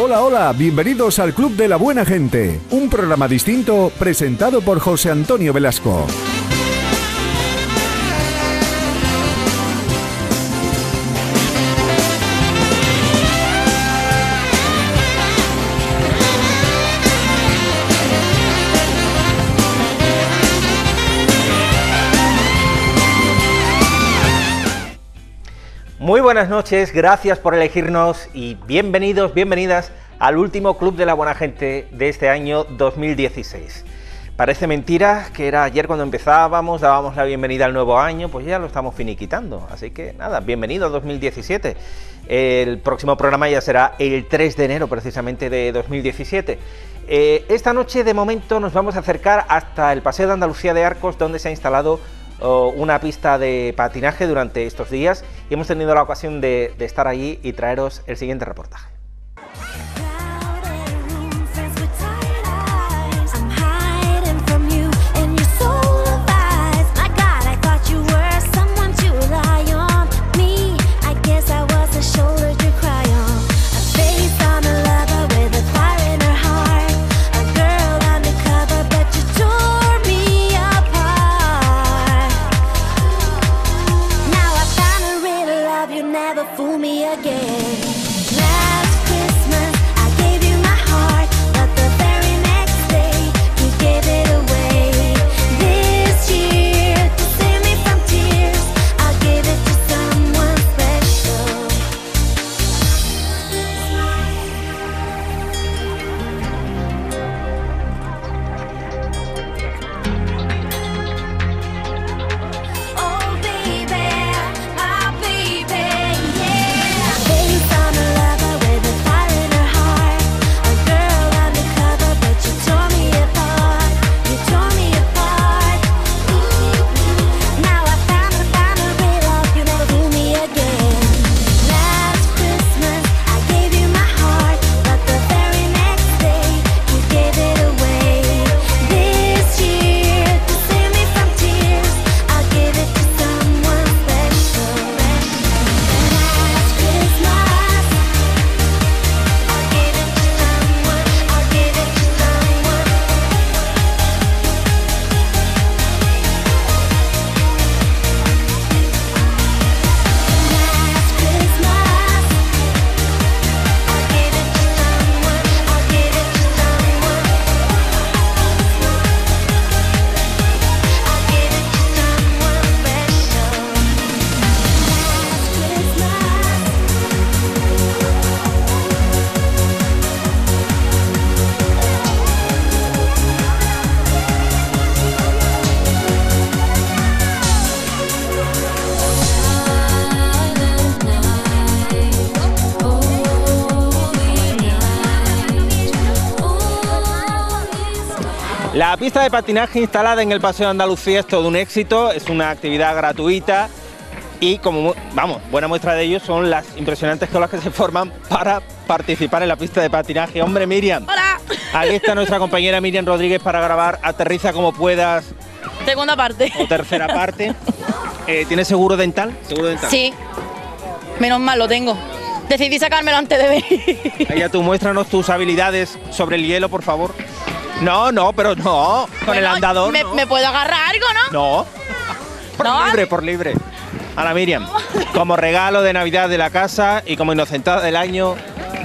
Hola, hola, bienvenidos al Club de la Buena Gente, un programa distinto presentado por José Antonio Velasco. Muy buenas noches, gracias por elegirnos y bienvenidos, bienvenidas al último Club de la Buena Gente de este año 2016. Parece mentira que era ayer cuando empezábamos, dábamos la bienvenida al nuevo año, pues ya lo estamos finiquitando, así que nada, bienvenido a 2017. El próximo programa ya será el 3 de enero precisamente de 2017. Esta noche de momento nos vamos a acercar hasta el Paseo de Andalucía de Arcos, donde se ha instalado una pista de patinaje durante estos días y hemos tenido la ocasión de estar allí y traeros el siguiente reportaje. La pista de patinaje instalada en el Paseo de Andalucía es todo un éxito, es una actividad gratuita y como, vamos, buena muestra de ello son las impresionantes colas que se forman para participar en la pista de patinaje. Hombre, Miriam. Hola. Aquí está nuestra compañera Miriam Rodríguez para grabar Aterriza como puedas. Segunda parte. O tercera parte. ¿Tienes seguro dental? ¿Seguro dental? Sí. Menos mal, lo tengo. Decidí sacármelo antes de venir. Allá tú, muéstranos tus habilidades sobre el hielo, por favor. No, pero no. Con Bueno, el andador. ¿Me puedo agarrar algo, no? No. Por libre. Ahora, Miriam, como regalo de Navidad de la casa y como inocentada del año,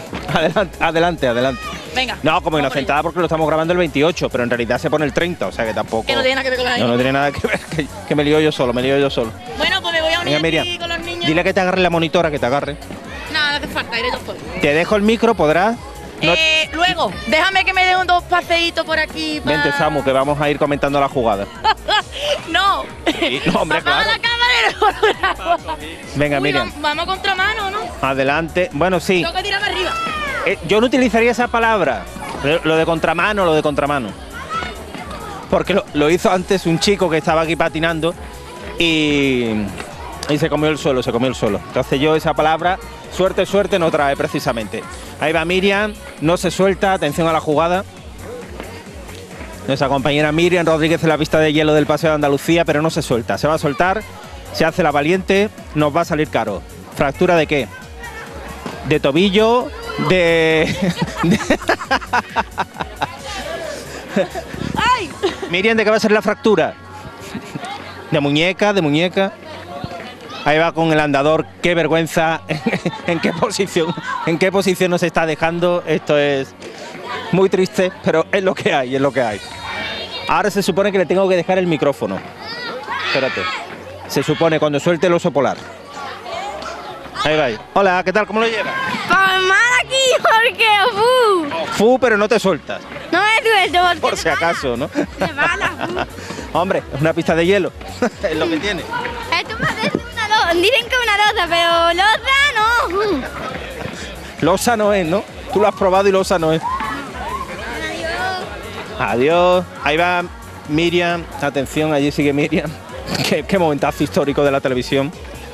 adelante. Venga. No, como inocentada porque lo estamos grabando el 28, pero en realidad se pone el 30, o sea que tampoco... Que no tiene nada que ver con la No tiene nada que ver, que me lío yo solo. Bueno, pues me voy a unir Venga, aquí con los niños. Dile que te agarre la monitora, que te agarre. Nada, no hace falta, iré yo solo. Te dejo el micro, podrás... No... Luego, déjame que me dé dos paseitos por aquí. Vente, Samu, que vamos a ir comentando la jugada. No. Sí, no, hombre, apaga claro. la cámara y lo... Venga, Miriam. Vamos a contramano, ¿no? Adelante. Bueno, sí. Tengo que tirarme arriba. Yo no utilizaría esa palabra. Lo de contramano. Porque lo hizo antes un chico que estaba aquí patinando y se comió el suelo, Entonces yo esa palabra, suerte no trae precisamente. Ahí va Miriam, no se suelta, atención a la jugada. Nuestra compañera Miriam Rodríguez en la pista de hielo del Paseo de Andalucía, pero no se suelta. Se va a soltar, se hace la valiente, nos va a salir caro. ¿Fractura de qué? De tobillo, ¡Ay! Miriam, ¿de qué va a ser la fractura? De muñeca. Ahí va con el andador, qué vergüenza. ¿En qué posición nos está dejando? Esto es muy triste, pero es lo que hay, Ahora se supone que le tengo que dejar el micrófono. Espérate. Se supone cuando suelte el oso polar. Ahí va. Hola, ¿qué tal? ¿Cómo lo llevas? Pues mal aquí, porque Fu, pero no te sueltas. no me suelto porque Por si acaso, ¿no? me mala. Hombre, es una pista de hielo. Es lo que tiene. Esto parece una losa, dicen que una losa, pero losa no. Losa no es, ¿no? Tú lo has probado y losa no es. Adiós. Ahí va Miriam. Atención, allí sigue Miriam. Qué momentazo histórico de la televisión.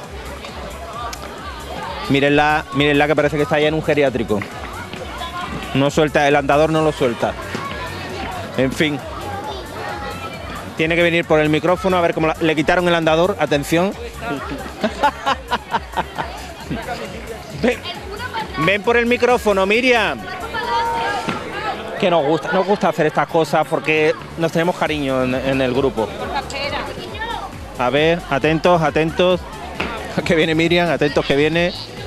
Mírenla que parece que está allá en un geriátrico. No suelta, el andador no lo suelta. En fin. Tiene que venir por el micrófono a ver cómo le quitaron el andador. Atención. Ven por el micrófono, Miriam. Que nos gusta hacer estas cosas porque nos tenemos cariño en el grupo. A ver, atentos. Que viene Miriam, atentos que viene.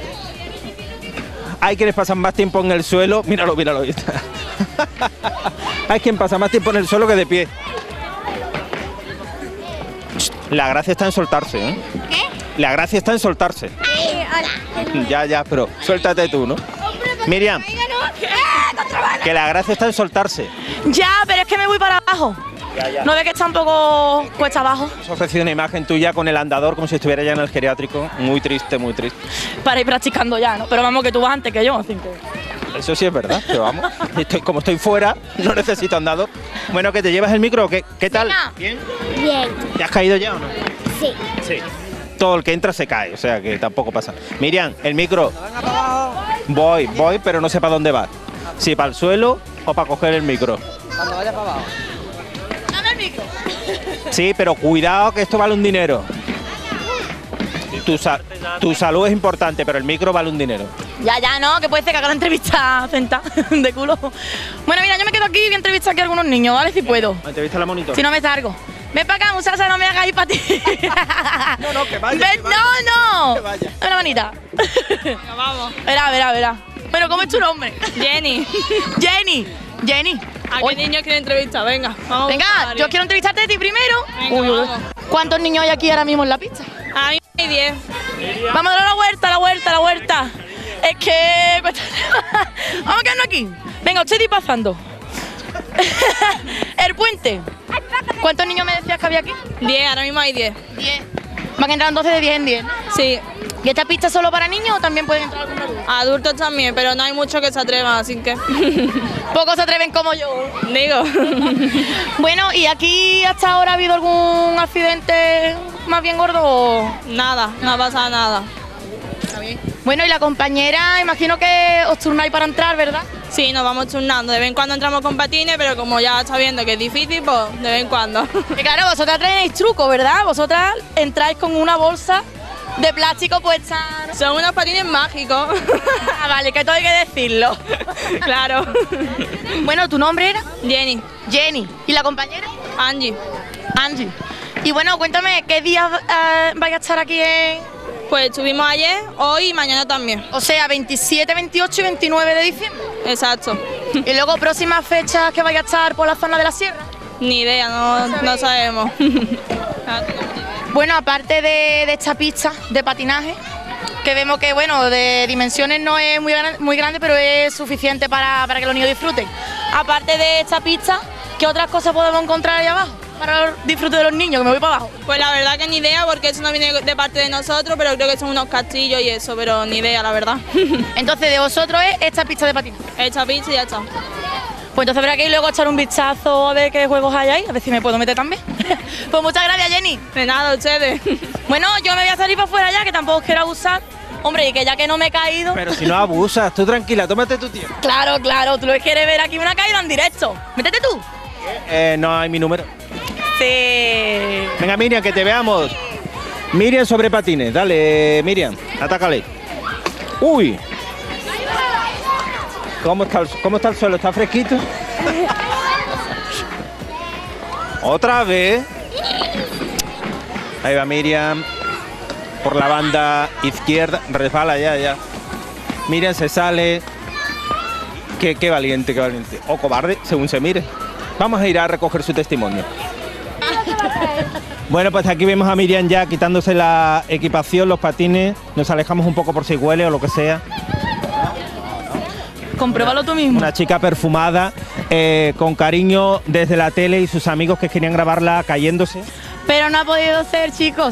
Hay quienes pasan más tiempo en el suelo. Míralo. Ahí está. Hay quien pasa más tiempo en el suelo que de pie. La gracia está en soltarse, ¿eh? ¿Qué? La gracia está en soltarse. Hola. Ya, pero suéltate tú, ¿no? Miriam, que la gracia está en soltarse. Ya, pero es que me voy para abajo. Ya. ¿No ves que está un poco cuesta abajo? Has ofrecido una imagen tuya con el andador como si estuviera ya en el geriátrico. Muy triste. Para ir practicando ya, ¿no? Pero vamos, que tú vas antes que yo, así que... Eso sí es verdad, pero vamos. Como estoy fuera, no necesito andador. Bueno, ¿que te llevas el micro? ¿Qué tal? Venga. ¿Bien? Bien. ¿Te has caído ya o no? Sí. Sí. Todo el que entra se cae, o sea que tampoco pasa. Miriam, el micro. Voy, pero no sé para dónde vas. Si para el suelo o para coger el micro. Cuando vaya para abajo. Dame el micro. Sí, pero cuidado que esto vale un dinero. Tu salud es importante, pero el micro vale un dinero. Ya, no, que puede ser que haga la entrevista sentada, de culo. Bueno, mira, yo me quedo aquí y voy a entrevistar aquí a algunos niños, ¿vale? Si puedo. Entrevista a la monitor. Si no me salgo. Ven para acá, muchacha, no me hagas ir para ti. No, que vaya. Ven, no. Que vaya. Dame una manita. Venga, vamos. Verá. Bueno, ¿cómo es tu nombre? Jenny. Jenny. ¿A qué niño quiere entrevistar? Venga, vamos. Venga, yo quiero entrevistarte a ti primero. Venga, vamos. ¿Cuántos niños hay aquí ahora mismo en la pista? A mí hay 10. Vamos a dar la vuelta. Es que... Vamos a quedarnos aquí. Venga, usted ir pasando. El puente. ¿Cuántos niños me decías que había aquí? 10, ahora mismo hay 10. 10. Van a entrar entonces de 10 en 10, ¿no? Sí, ¿Y esta pista es solo para niños o también pueden entrar algunos adultos? adultos también, pero no hay muchos que se atrevan, así que... Pocos se atreven como yo. Digo. Bueno, ¿y aquí hasta ahora ha habido algún accidente más bien gordo o...? Nada, no ha pasado nada. Bueno, y la compañera, imagino que os turnáis para entrar, ¿verdad? Sí, nos vamos turnando. De vez en cuando entramos con patines, pero como ya está viendo que es difícil, pues de vez en cuando. Que claro, vosotras tenéis truco, ¿verdad? Vosotras entráis con una bolsa de plástico puesta... Son unos patines mágicos. Ah, vale, que todo hay que decirlo. Claro. Bueno, ¿tu nombre era? Jenny, Jenny. ¿Y la compañera? Angie. Angie. Y bueno, cuéntame, ¿qué días vais a estar aquí en...? Pues estuvimos ayer, hoy y mañana también. O sea, 27, 28 y 29 de diciembre. Exacto. Y luego, próximas fechas que vaya a estar por la zona de la sierra. Ni idea, no sabemos. Bueno, aparte de esta pista de patinaje, que vemos que, bueno, de dimensiones no es muy grande, pero es suficiente para que los niños disfruten. Aparte de esta pista, ¿qué otras cosas podemos encontrar ahí abajo para el disfrute de los niños? Que me voy para abajo. Pues la verdad que ni idea, porque eso no viene de parte de nosotros, pero creo que son unos castillos y eso, pero ni idea, la verdad. Entonces, de vosotros es esta pista de patinaje. Hecha pizza y ya está. Pues entonces habrá que ir luego a echar un vistazo a ver qué juegos hay ahí, a ver si me puedo meter también. Pues muchas gracias, Jenny. De nada, ustedes. Bueno, yo me voy a salir para afuera ya, que tampoco os quiero abusar. Hombre, y que ya que no me he caído... Pero si no abusas, tú tranquila, tómate tu tiempo. Claro, tú lo que quieres ver aquí una caída en directo. Métete tú. No hay mi número. Sí. Venga, Miriam, que te veamos. Miriam sobre patines, dale, Miriam, atácale. Uy. ¿Cómo está el suelo? ¿Está fresquito? Otra vez. Ahí va Miriam. Por la banda izquierda. Resbala ya. Miriam se sale. Qué valiente, qué valiente. O cobarde, según se mire. Vamos a ir a recoger su testimonio. Bueno, pues aquí vemos a Miriam ya quitándose la equipación, los patines. Nos alejamos un poco por si huele o lo que sea. Compruébalo tú mismo. Una chica perfumada, con cariño desde la tele y sus amigos que querían grabarla cayéndose. Pero no ha podido ser, chicos.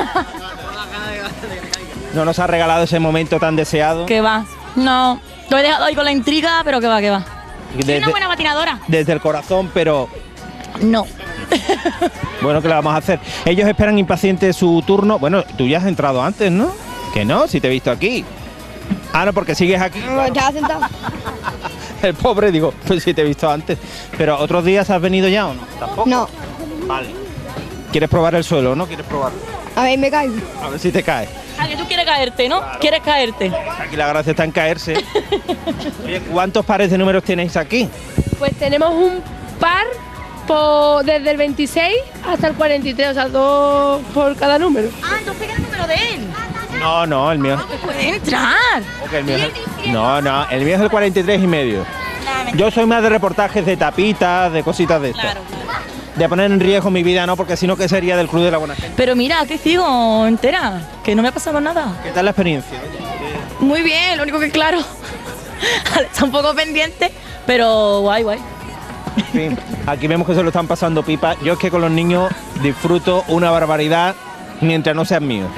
No nos ha regalado ese momento tan deseado. Que va. No, lo he dejado ahí con la intriga, pero que va. Soy una buena patinadora. Desde el corazón, pero... No. Bueno, ¿qué le vamos a hacer? Ellos esperan impacientes su turno. Bueno, tú ya has entrado antes, ¿no? Que no, si te he visto aquí. Ah, no, porque sigues aquí. No, estaba sentado. El pobre, digo, pues si te he visto antes. Pero ¿otros días has venido ya o no? ¿Tampoco? No. Vale. ¿Quieres probar el suelo o no quieres probarlo? A ver, me caigo. A ver si te caes. Ah, que tú quieres caerte, ¿no? Claro. ¿Quieres caerte? Aquí la gracia está en caerse. Oye, ¿cuántos pares de números tenéis aquí? Pues tenemos un par desde el 26 hasta el 43, o sea, 2 por cada número. Ah, entonces era el número de él. No, el mío. Puede entrar. Okay, el mío es el mío es el 43 y medio. Yo soy más de reportajes de tapitas, de cositas de estas. Claro. De poner en riesgo mi vida, no, porque si no, ¿qué sería del Club de la Buena Gente? Pero mira, que sigo entera, que no me ha pasado nada. ¿Qué tal la experiencia? Muy bien, lo único que claro, está un poco pendiente, pero guay. En fin, aquí vemos que se lo están pasando pipa. Yo es que con los niños disfruto una barbaridad mientras no sean míos.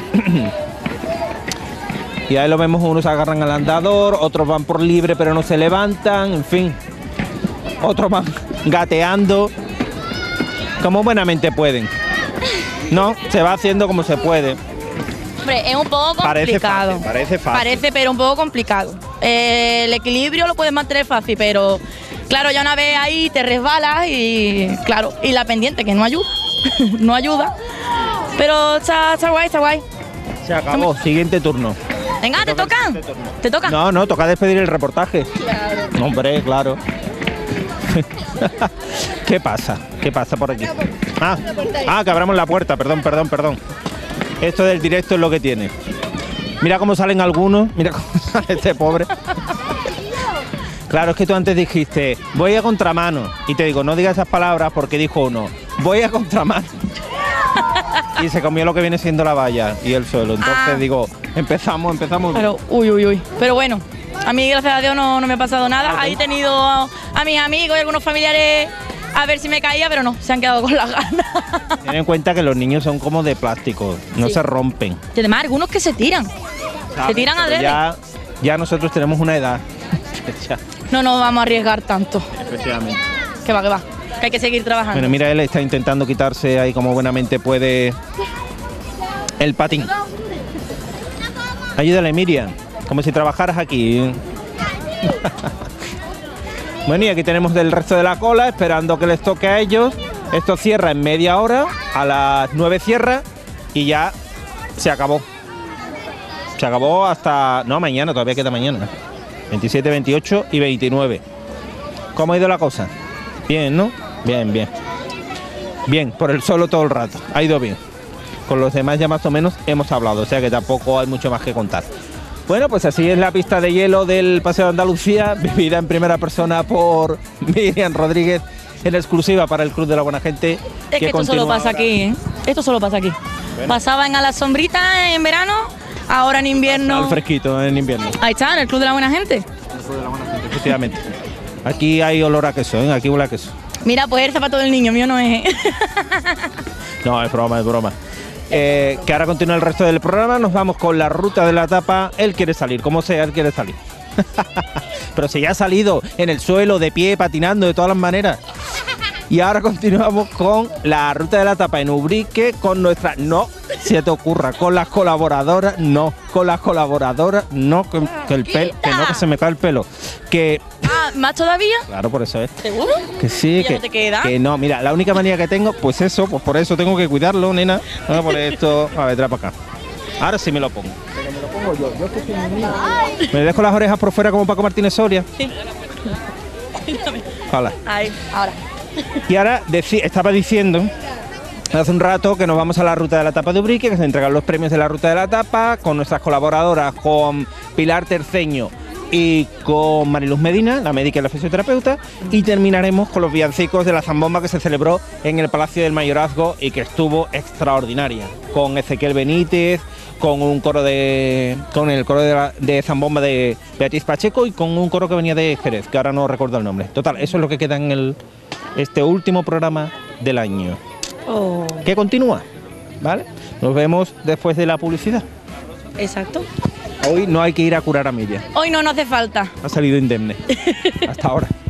Y ahí lo vemos, unos agarran al andador, otros van por libre pero no se levantan, en fin. Otros van gateando, como buenamente pueden. No, se va haciendo como se puede. Hombre, es un poco complicado. Parece fácil. Parece, pero un poco complicado. El equilibrio lo puedes mantener fácil, pero claro, ya una vez ahí te resbalas y claro, y la pendiente que no ayuda, no ayuda. Pero está guay. Se acabó, siguiente turno. Venga, ¿te toca? ¿Te toca? No, toca despedir el reportaje. Claro. No, hombre, claro. ¿Qué pasa por aquí? Que abramos la puerta, perdón. Esto del directo es lo que tiene. Mira cómo salen algunos, mira cómo sale este pobre. Claro, es que tú antes dijiste, voy a contramano. Y te digo, no digas esas palabras porque dijo uno, voy a contramano. Y se comió lo que viene siendo la valla y el suelo. Entonces digo, empezamos bien. Pero, uy. Pero bueno, a mí gracias a Dios no me ha pasado nada. Ahí he tenido a mis amigos y algunos familiares a ver si me caía, pero no, se han quedado con las ganas. Ten en cuenta que los niños son como de plástico, no se rompen. Y además algunos que se tiran. Se tiran adrede. Ya nosotros tenemos una edad. No nos vamos a arriesgar tanto. Efectivamente. Que va. Que hay que seguir trabajando. Bueno, mira, él está intentando quitarse ahí como buenamente puede el patín. Ayúdale, Miriam, como si trabajaras aquí. Bueno, y aquí tenemos del resto de la cola, esperando que les toque a ellos. Esto cierra en media hora, a las 9 cierra y ya se acabó. Se acabó hasta... No, mañana, todavía queda mañana. 27, 28 y 29. ¿Cómo ha ido la cosa? Bien, ¿no? Bien, por el solo todo el rato. Ha ido bien. Con los demás ya más o menos hemos hablado, o sea que tampoco hay mucho más que contar. Bueno, pues así es la pista de hielo del Paseo de Andalucía, vivida en primera persona por Miriam Rodríguez, en exclusiva para el Club de la Buena Gente. Es que esto solo pasa aquí, ¿eh? Esto solo pasa aquí. Bueno. Pasaban a la sombrita en verano, ahora en invierno... Al fresquito en invierno. Ahí está, en el Club de la Buena Gente. En el Club de la Buena Gente, efectivamente. Aquí hay olor a queso, ¿eh? Aquí huele a queso. Mira, pues el zapato del niño, mío no es. No, es broma. Que ahora continúa el resto del programa, nos vamos con la ruta de la tapa. Él quiere salir, como sea, él quiere salir. Pero si ya ha salido en el suelo, de pie, patinando, de todas las maneras. Y ahora continuamos con la ruta de la tapa en Ubrique, con nuestra... No se te ocurra, con las colaboradoras, no. Con las colaboradoras, no, que el pelo, que no, que se me cae el pelo. Que... ¿Más todavía? Claro, por eso es. ¿Seguro? Que sí, que no te queda. Que no, mira, la única manía que tengo, pues eso, pues por eso tengo que cuidarlo, nena. Vamos a poner esto, a ver, trae para acá. Ahora sí me lo pongo. Pero me lo pongo yo que soy un niño. ¿Me dejo las orejas por fuera como Paco Martínez Soria? Sí. Hola. Ahí, ahora. Y ahora estaba diciendo hace un rato que nos vamos a la Ruta de la Tapa de Ubrique, que se entregan los premios de la Ruta de la Tapa con nuestras colaboradoras, con Pilar Terceño y con Mariluz Medina, la médica y la fisioterapeuta, y terminaremos con los villancicos de la zambomba que se celebró en el Palacio del Mayorazgo y que estuvo extraordinaria, con Ezequiel Benítez, con un coro con el coro de zambomba de Beatriz Pacheco y con un coro que venía de Jerez, que ahora no recuerdo el nombre. Total, eso es lo que queda en este último programa del año. Que continúa, ¿vale? Nos vemos después de la publicidad. Exacto. Hoy no hay que ir a curar a Miriam. Hoy no hace falta. Ha salido indemne. Hasta ahora.